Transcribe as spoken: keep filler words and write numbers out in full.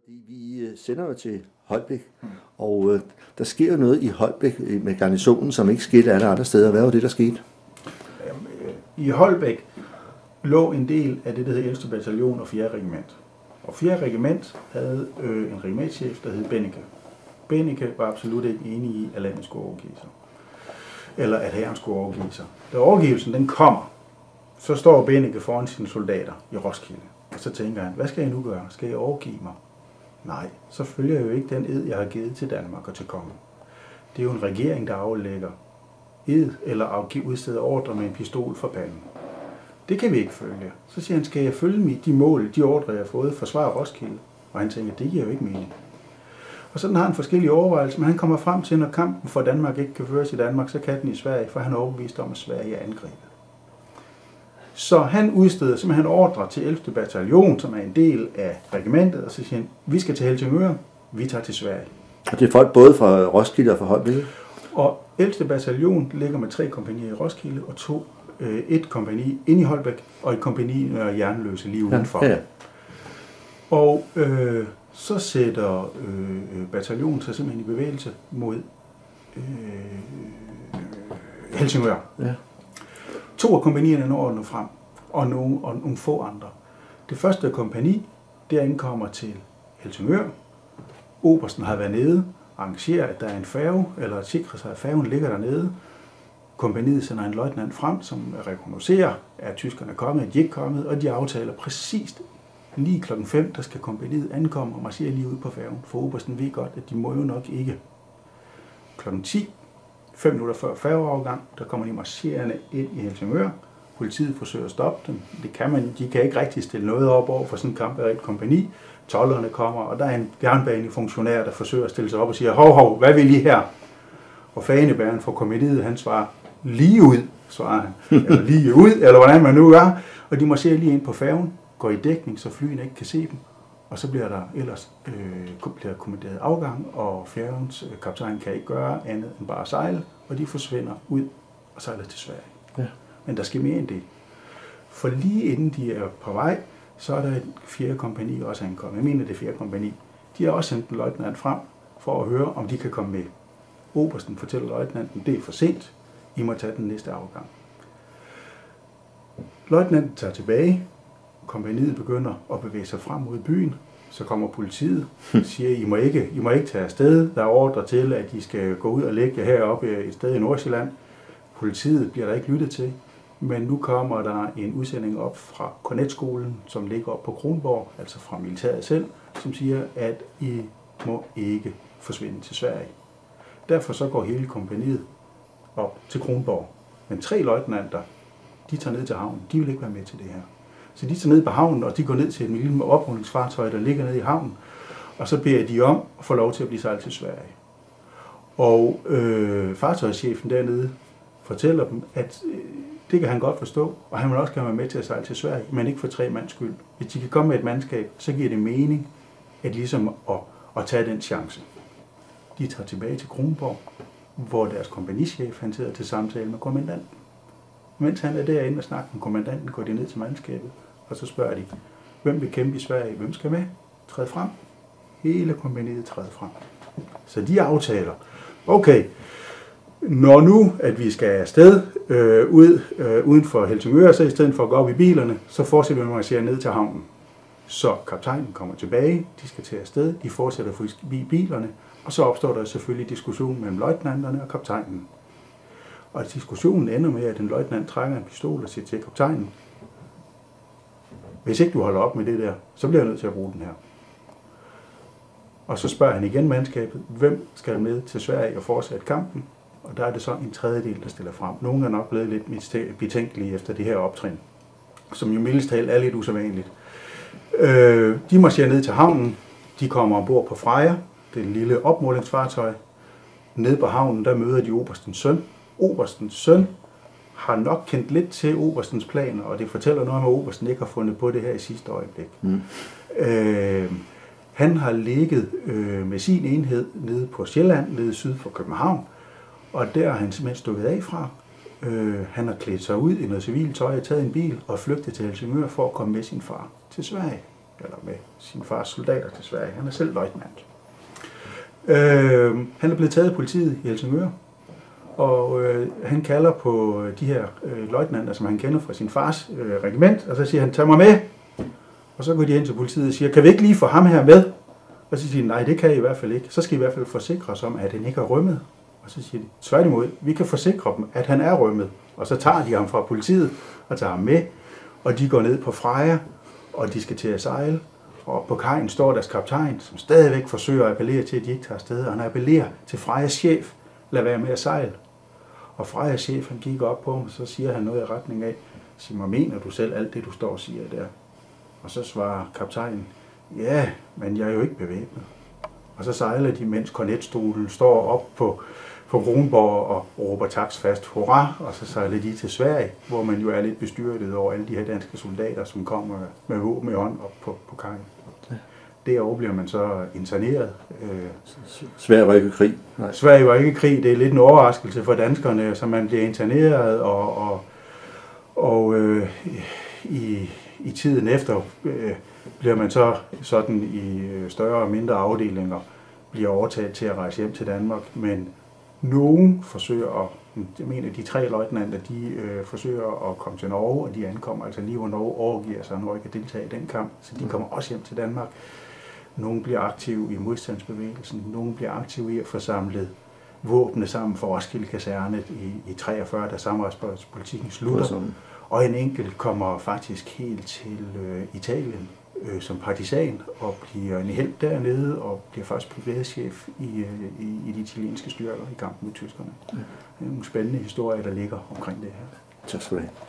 Fordi vi sender jo til Holbæk, og øh, der sker jo noget i Holbæk med garnisonen, som ikke skete alle andre steder. Hvad var det, der skete? I Holbæk lå en del af det, der hed ellevte bataljon og fjerde regiment. Og fjerde regiment havde øh, en regimentschef, der hed Bennike. Bennike var absolut ikke enig i, at landet skulle overgive sig. Eller at hæren skulle overgive sig. Da overgivelsen den kommer, så står Bennike foran sine soldater i Roskilde. Og så tænker han, hvad skal jeg nu gøre? Skal jeg overgive mig? Nej, så følger jeg jo ikke den ed, jeg har givet til Danmark og til kongen. Det er jo en regering, der aflægger ed eller udsteder ordre med en pistol for panden. Det kan vi ikke følge. Så siger han, skal jeg følge de mål, de ordre, jeg har fået, forsvare Roskilde? Og han tænker, det giver jo ikke mening. Og sådan har han forskellige overvejelser, men han kommer frem til, når kampen for Danmark ikke kan føres i Danmark, så kan den i Sverige, for han er overbevist om, at Sverige er angrebet. Så han udsteder simpelthen ordre til ellevte bataljon, som er en del af regimentet, og så siger han, vi skal til Helsingør, vi tager til Sverige. Og det er folk både fra Roskilde og fra Holbæk? Og ellevte bataljon ligger med tre kompagnier i Roskilde, og to, øh, et kompagni inde i Holbæk, og et kompagni øh, Jernløse lige udenfor. Ja, ja. Og øh, så sætter øh, bataljonen sig simpelthen i bevægelse mod øh, Helsingør. Ja. To af kompagnierne når at nå frem, og nogle, og nogle få andre. Det første kompagni, der ankommer til Helsingør. Obersten har været nede, arrangerer, at der er en færge, eller sikrer sig, at færgen ligger dernede. Kompagniet sender en løjtnant frem, som rekognoserer, at tyskerne er kommet, at de ikke er kommet, og de aftaler præcist lige klokken fem, der skal kompagniet ankomme og marchere lige ud på færgen. For obersten ved godt, at de må jo nok ikke. Klokken ti, fem minutter før færgeafgang, der kommer de marcherende ind i Helsingør. Politiet forsøger at stoppe dem. Det kan man, de kan ikke rigtig stille noget op over for sådan en kampberedt kompagni. Tolderne kommer, og der er en jernbanefunktionær, der forsøger at stille sig op og siger, hov, hov, hvad vil I her? Og fanebæreren for kompagniet, han svarer, lige ud, svarer han. Eller lige ud, eller hvordan man nu gør. Og de marcherer lige ind på færgen, går i dækning, så flyene ikke kan se dem. Og så bliver der ellers øh, bliver kommanderet afgang, og færgens øh, kaptajn kan ikke gøre andet end bare sejle, og de forsvinder ud og sejler til Sverige. Ja. Men der skal mere end det. For lige inden de er på vej, så er der et fjerde kompagni også ankommet. Jeg mener, det er fjerde kompagni. De har også sendt en løjtnant frem for at høre, om de kan komme med. Obersten fortæller løjtnanten, det er for sent, I må tage den næste afgang. Løjtnanten tager tilbage, kompagniet begynder at bevæge sig frem mod byen, så kommer politiet og siger, I må ikke, I må ikke tage afsted. Der er ordre til, at I skal gå ud og lægge heroppe et sted i Nordsjælland. Politiet bliver der ikke lyttet til, men nu kommer der en udsending op fra Kornetskolen, som ligger op på Kronborg, altså fra militæret selv, som siger, at I må ikke forsvinde til Sverige. Derfor så går hele kompagniet op til Kronborg. Men tre løjtnanter, de tager ned til havnen. De vil ikke være med til det her. Så de tager ned på havnen, og de går ned til et lille oprydningsfartøj, der ligger nede i havnen. Og så beder de om at få lov til at blive sejlet til Sverige. Og øh, fartøjschefen dernede fortæller dem, at øh, det kan han godt forstå, og han vil også gerne være med til at sejle til Sverige, men ikke for tre mands skyld. Hvis de kan komme med et mandskab, så giver det mening at, ligesom at, at tage den chance. De tager tilbage til Kronborg, hvor deres kompagnichef han sidder til samtale med kommandanten. Mens han er derinde og snakker med kommandanten, går de ned til mandskabet, og så spørger de, hvem vil kæmpe i Sverige? Hvem skal med? Træd frem. Hele kompagniet træder frem. Så de aftaler, okay, når nu, at vi skal afsted øh, ud, øh, uden for Helsingør, så i stedet for at gå op i bilerne, så fortsætter vi med at marchere ned til havnen. Så kaptajnen kommer tilbage, de skal til afsted, de fortsætter forbi bilerne, og så opstår der selvfølgelig diskussion mellem løjtnanterne og kaptajnen. Og diskussionen ender med, at en løjtnant trækker en pistol og siger til kaptajnen, hvis ikke du holder op med det der, så bliver jeg nødt til at bruge den her. Og så spørger han igen mandskabet, hvem skal med til Sverige og fortsætte kampen? Og der er det så en tredjedel, der stiller frem. Nogle er nok blevet lidt betænkelige efter det her optrin, som jo mildest talt er lidt usædvanligt. Øh, de marcherer ned til havnen, de kommer ombord på Freja, det lille opmålingsfartøj. Nede på havnen, der møder de oberstens søn. Oberstens søn har nok kendt lidt til oberstens planer, og det fortæller noget om, at obersten ikke har fundet på det her i sidste øjeblik. Mm. Øh, han har ligget øh, med sin enhed nede på Sjælland, nede syd for København, og der har han simpelthen stukket af fra. Øh, han har klædt sig ud i noget civilt tøj, taget en bil og flygtet til Helsingør for at komme med sin far til Sverige. eller med sin fars soldater til Sverige. Han er selv løjtnant. Øh, han er blevet taget af politiet i Helsingør, og øh, han kalder på de her øh, løjtnanter, som han kender fra sin fars øh, regiment, og så siger han, tag mig med. Og så går de ind til politiet og siger, kan vi ikke lige få ham her med? Og så siger de, nej, det kan I i hvert fald ikke. Så skal I i hvert fald forsikre os om, at han ikke er rømmet. Og så siger de, tværtimod, vi kan forsikre dem, at han er rømmet. Og så tager de ham fra politiet og tager ham med, og de går ned på Freja, og de skal til at sejle. Og på kajen står deres kaptajn, som stadigvæk forsøger at appellere til, at de ikke tager afsted. Og han appellerer til Frejas chef, lad være med at sejle. Og Frejas chef, han kigger op på ham, og så siger han noget i retning af, sig mig, mener du selv alt det, du står og siger der? Og så svarer kaptajnen, ja, men jeg er jo ikke bevæbnet. Og så sejler de, mens kornetstolen står op på, på Kronborg og råber taksfast hurra, og så sejler de til Sverige, hvor man jo er lidt bestyrtet over alle de her danske soldater, som kommer med våben i hånd op på, på kajen. Ja. Derovre bliver man så interneret. Sverige var ikke i krig. Nej. Sverige var ikke i krig. Det er lidt en overraskelse for danskerne, så man bliver interneret, og, og, og øh, i, i tiden efter øh, bliver man så sådan i større og mindre afdelinger bliver overtaget til at rejse hjem til Danmark, men nogen forsøger at, jeg mener de tre løjtnanter, de øh, forsøger at komme til Norge, og de ankommer altså lige hvor Norge overgiver sig, når ikke kan deltage i den kamp, så de kommer også hjem til Danmark. Nogle bliver aktive i modstandsbevægelsen, nogle bliver aktive i at få samlet våbne sammen for Roskilde Kaserne i, i treogfyrre, da samarbejdspolitikken slutter, og en enkelt kommer faktisk helt til øh, Italien øh, som partisan og bliver en helt dernede og bliver først brigadechef i, øh, i, i de italienske styrker i kampen med tyskerne. Ja. Det er nogle spændende historier, der ligger omkring det her. Tak skal du have.